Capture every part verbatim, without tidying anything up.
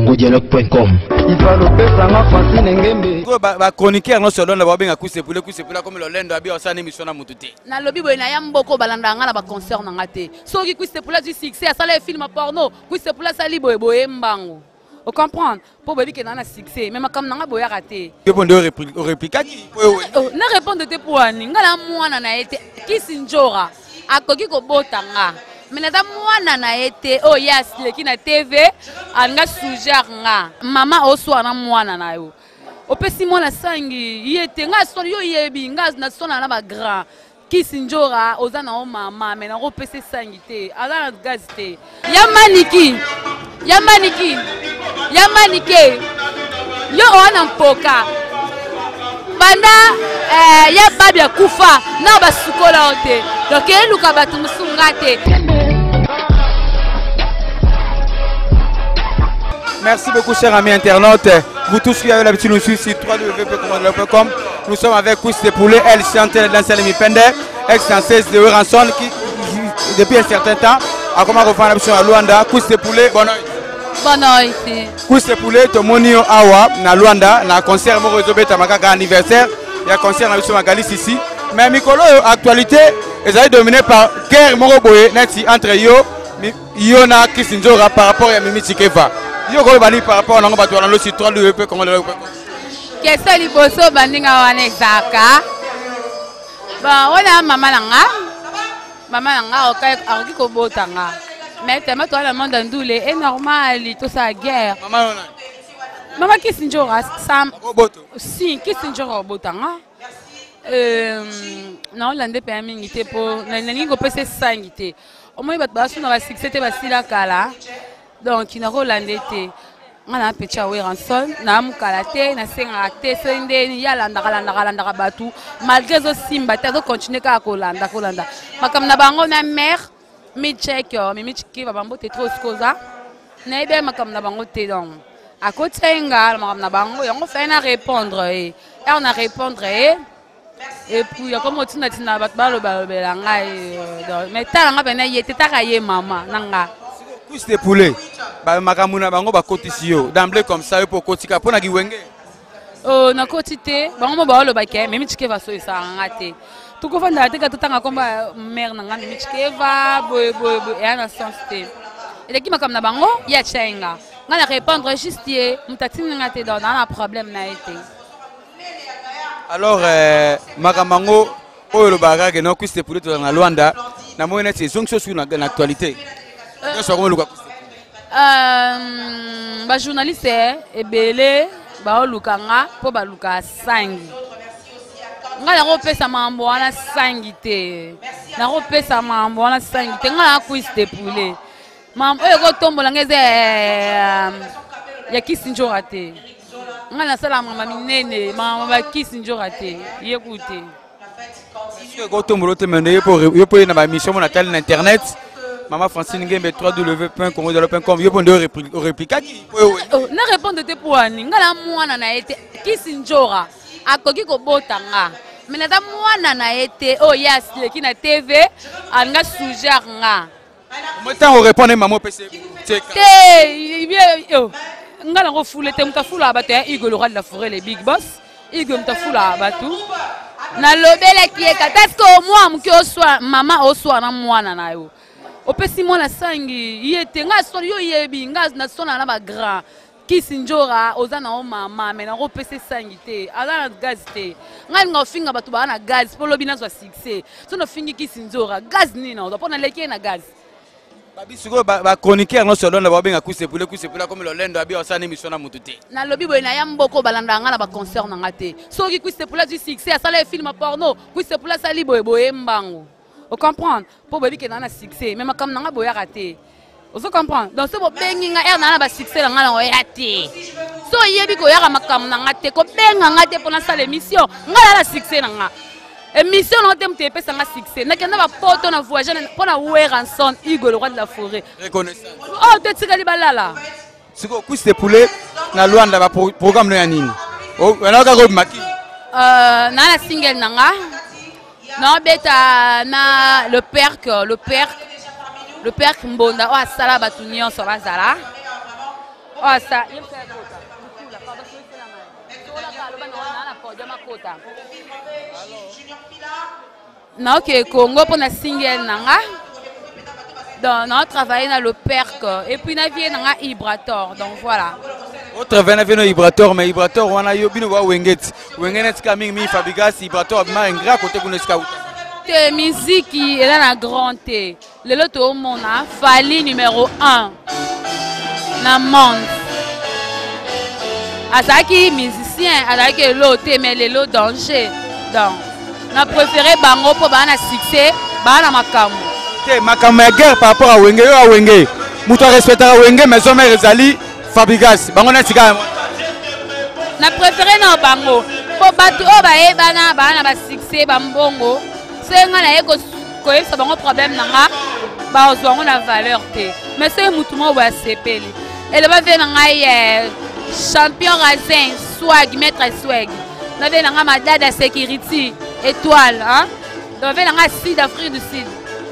congo dialogue point com. Il va le faire ça Francine Ngembe. Ba chroniqueur non selon d'abord bien couper pour le couper pour comme le lendo abi osana émission na mututé. Na lobby boy na yamboko balanda nga na ba concert na ngate. So ki couper pour la du succès, ça les films porno, couper pour la sali boy boy mbango. Vous comprenez? Pour baby que na succès, même comme na boya raté. Répondre au réplique qui? Oh, na répondre te pour ani. Ngala mwana na été kisinjora. Akoki ko botanga. Mais na mwana na été oh yes le ki na T V anga sujet nga. Mama oswa na mwana na yo. Opesi mwana sangi yete nga so yo yebi nga na sona na ba grand. Kisinjora ozana o mama mais na opesi sangi te. Ala na gazete. Ya maniki. Ya maniki. Ya manike. Yo ona mpoka. Banda eh ya babia kufa na basukola ote. Donc eluka batu musungate. Merci beaucoup chers amis internautes. Vous tous qui avez l'habitude de nous suivre sur w w w point congo dialogue point com. Nous sommes avec Kouste Poulet, elle chante dans Salemi Pende, ex-danseuse de Ranson qui depuis un certain temps a commencé à refaire l'option à Luanda. Kouste Poulet, bonne nuit. Bonne nuit. Kouste Poulet, Tomonio Awa, na Luanda, na concert Moro Zobeta Makaka anniversaire, il y a concert na Magali ici. Mais Mikolo, actualité, ils ont dominé par guerre Moro Boye, entre Yo, Yona Kisinjora par rapport à Mimi Chikeva. Yo ko bani par rapport na ngaba to na lo si trois de comment le Kesa liboso bandinga wana ezaka. Ba wana mama nanga. Mama nanga okai akoki ko botanga. Mais tellement toi la monde ndule est normal tout ça guerre. Mama nona. Mama Kisinjora sam boto. Si Kisinjora botanga. Euh non l'ande pe amingité pour na ningo pese sangité. Au moins bat basu na ba succès te basila kala. Donc il n'a pas landé. On a un petit away ranson, na mukalate, na sengate, sende ni ya landa landa landa batu. Malgré ce simba, t'as continué à kolanda kolanda. Mais comme na bango na mère, mi check, mi mi check va bango te trop scosa. Na ebe ma comme na bango te donc. À côté nga, ma comme na bango, on fait na répondre et on a répondre et et puis comme tu n'as tina bat balo balo belanga mais t'as nga bena yete ta kaye mama nanga. Kouste Poulet, ba makamuna bango ba kotisi yo d'emblée comme ça pour kotika pona giwenge. Oh na kotite bango ba lo ba ke mimi chikeva so isa ngate. Tuko fanda te ka tutanga komba mère na ngani mimi chikeva boy boy boy et na sensité. Et qui makam na bango ya chenga. Ngana répondre juste yé mtatini ngate dans un problème na été. Alors euh makamango oyo lo baga ke no Kouste Poulet to na Luanda na moyenne c'est zonction sur l'actualité. Euh, ba journaliste et belé ba olukanga po ba luka sangi. Ngala ko pesa mambo wana sangi te. Na ko pesa mambo wana sangi te ngala Kouste Poulet. Mambo e ko tombola ngeze ya Kisinjora te. Ngala sala mama minene mama ba Kisinjora te. Yekute. Est-ce que tombola te mende pour yo pour na ba mission na tel internet? Maman Francine Ngembe w w w point congo dialogue point com. Répondre au réplique qui? Na répondre te pour ani. Ngala mwana na été Kisinjora. Akoki ko botanga. Mais na mwana na été oh yes le ki na T V anga sujet nga. Moi tant on répondre maman P C. Te yo. Ngala ko fule te mutafula abatu ya Igor le roi de la forêt les big boss. Igor mutafula abatu. Na lobela ki ekatasiko moi mki oswa mama oswa na mwana na yo. Opesi mwana sangi yete nga so yo yebi nga na sona na ba grand Kisinjora ozana o mama mais na opesi sangi te ala na gaz te nga nga finga batu ba na gaz po lobi na so succès so no fingi Kisinjora gaz nina o pona leki na gaz babi siko ba chroniqueur non selon d'abord bien Kouste Poulet Kouste Poulet comme le lendo abi osana émission na mututé na lobi boy na yamboko balanda nga na ba concert na ngate so ki Kouste Poulet du succès ça les films porno Kouste Poulet sali boy boy mbango. Vous comprenez? Pour baby que nana succès, même comme nana boya raté. Vous comprenez? Donc ce beau bengi nga er nana ba succès la ngala raté. So yebi ko yara makam nanga te ko benga nga te pour na salle émission, ngala la succès nanga. Émission non tem te pesa nga succès. Na kenda ba poto na voyager pour na Ranson Igor le roi de la forêt. Reconnaissance. Oh te tikali balala. Siko Kouste Poulet na Luanda ba programme no ya nini? Oh, na ka go maki. Euh nana single nanga. Non, beta na le père le père le père Mbonda o asala batunion so bazala Oh ça, il fait kota. Kula pa ba so c'est la main. Tola ka lo ba na na podium kota. Na OK Congo pour na single nanga. Donc on travaille dans le perc et puis na vie nanga Ibrator. Donc voilà. On travaille avec nos Ibrator mais Ibrator on a yo bino wa wenget. Wenget coming mi Fabigas Ibrator ma un grand côté pour nous scout. Te musique est là na grand T. Le lot au monde a Fali numéro un. Na monde. Azaki musicien, azaki l'autre mais le lot danger. Donc na préféré bango pour ba na succès, ba na makambo. Te makambo ya guerre par rapport à Wenge yo a Wenge. Muto respectera Wenge mais son mère ezali Fabigas. Bango na tika. Na préféré na bango. Po batu o ba e bana ba na ba succès ba mbongo. C'est nga na eko ko yebisa bango problème nanga ba ozwango na valeur te. Mais c'est mutumo wa sepeli. Elle va venir ngai champion Razin swag maître swag. Na venir nanga madada sécurité étoile hein. Donc venir nanga Sud Afrique du Sud.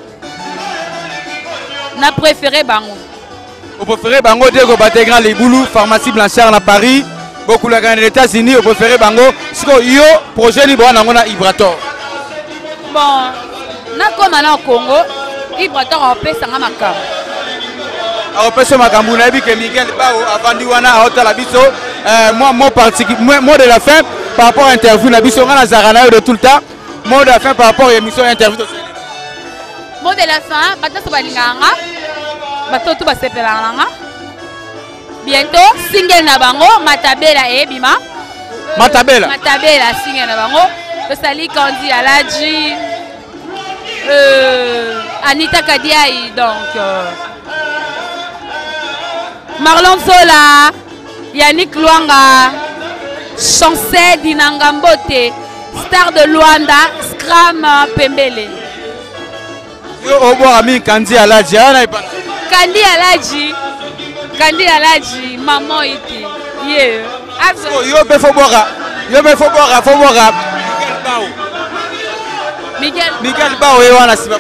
Na préféré bango. Au préféré bango Diego Bategra les Boulou pharmacie Blanchard na Paris. Beaucoup la grande États-Unis au préféré bango. Siko yo projet ni bona ngona Ibrator. Bon, na comme na Congo, Ibrator a pesa nga makambo. A pesa makambo na bi que Miguel Bao avandi wana a hota la biso euh moi mon particulier mot de la fin par rapport à interview na biso ngana zarana de tout le temps. Mot de la fin par rapport à émission interview. Mot de la fin, bata so balinganga. Bato tout ba sepelanga. Bientôt single na bango Matabela e bima. Matabela. Matabela single na bango. Le Sali Kandi Aladji, euh, Anita Kadiaï, donc euh, Marlon Sola, Yannick Luanga, Chancel Dinangambote, Star de Luanda, Scram Pembele. Yo obo ami Kandi Aladji, Kandi Aladji, Kandi Aladji, maman iti, yeah. Yo be fo bora, yo be fo bora, fo bora. Miguel Miguel Bao et wana siba.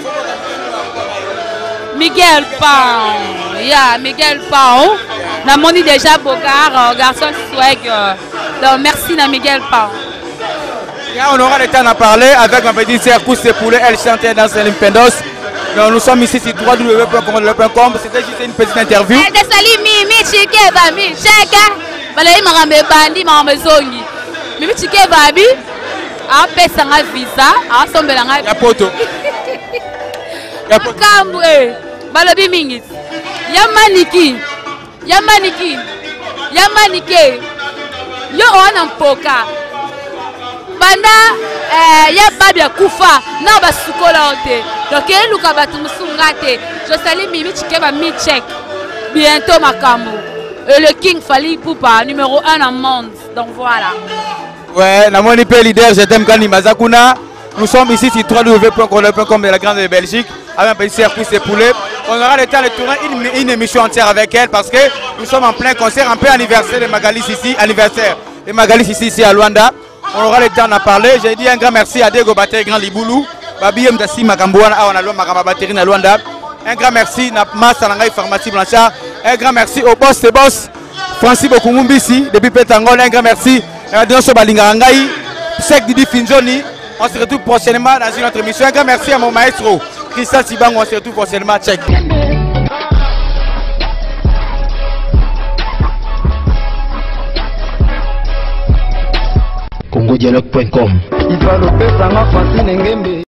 Miguel Pao. Yeah, Miguel Pao. Na moni déjà Bogart, garçon swag. Donc merci na Miguel Pao. Yeah, on aura le temps d'en parler avec ma petite sœur Pousse Poulet, elle chantait dans Selim Pendos. Donc nous sommes ici sur w w w point com point com. C'était juste une petite interview. Eh desali mi mi chike ba mi cheka. Balai marambe bandi marambe zongi. Mi chike babi. A pesa nga visa, a sombela nga ya poto. Ya poto. Kambu eh, balobi mingi. Ya maniki. Ya maniki. Ya manike. Yo ona mpoka. Banda eh ya babia kufa na basukola ote. Donc eluka batu musungate. Je salue Mimi Chikeba mi check. Bientôt makambu. Et le King Fali Poupa numéro un en monde. Donc voilà. Ouais, Namoni P leader, je t'aime Kani Mazakuna. Nous sommes ici sur w w w point com point com de la Grande Belgique avec un petit Pousse et Poulet. On aura le temps de tourner une, une émission entière avec elle parce que nous sommes en plein concert, en plein anniversaire de Magalis ici, anniversaire de Magalis ici, ici à Luanda. On aura le temps d'en parler. J'ai dit un grand merci à Diego Bategra Grand Liboulou, Babi Mdassi Makambouana, on a l'homme Makamba Batterie à Luanda. Un grand merci à Massa Langai Pharmacie Blanchard. Un grand merci au boss et boss Francis Bokumumbi ici, depuis Pétangol. Un grand merci. On se retrouve prochainement dans une autre émission. Un grand merci à mon maestro Christian Sibang. On se retrouve prochainement. Check. Congo Dialogue point com.